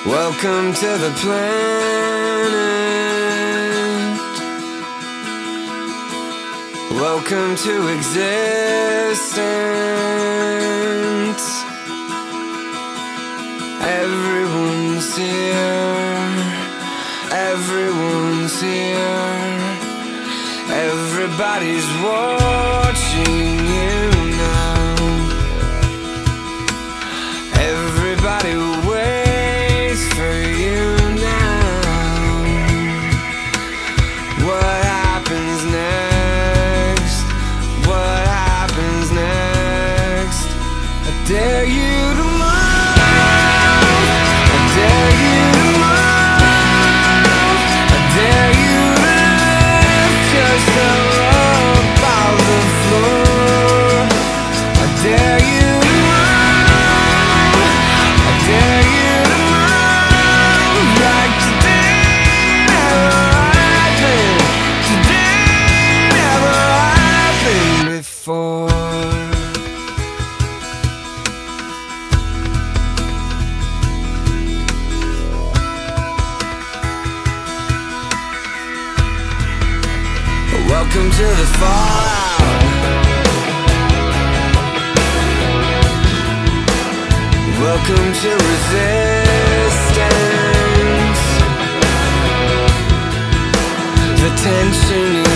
Welcome to the planet. Welcome to existence. Everyone's here. Everyone's here. Everybody's watching you now. Everybody waits for you now. What happens next? What happens next? I dare you to move. I dare you to move. I dare you to lift yourself up off the floor. I dare you to move. I dare you to move like today never happened. Today never happened before. Welcome to the fallout. Welcome to resistance. The tension